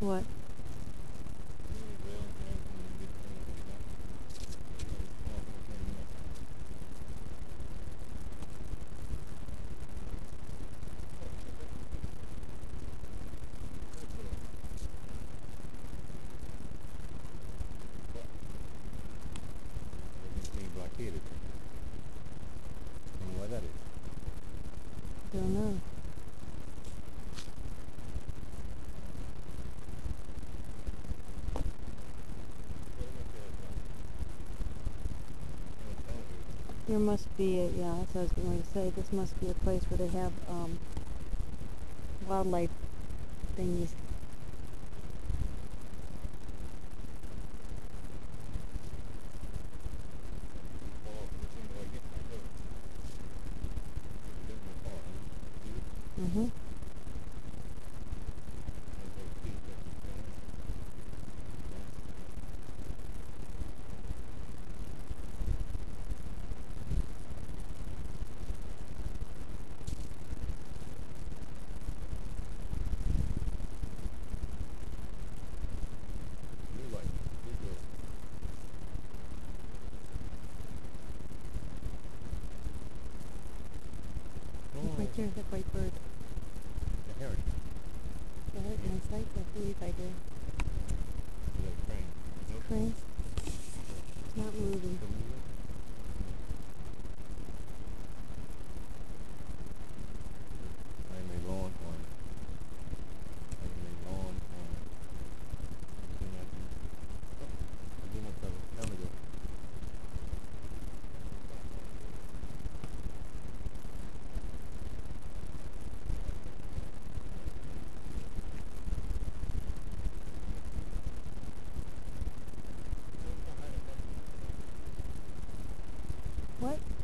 What? Don't know. There must be a, yeah, that's what I was going to say. This must be a place where they have, wildlife thingies. Mm-hmm. Look right there, that white bird. The heron. Do I have it in my sights? I believe I do. Crane? It's not moving. What?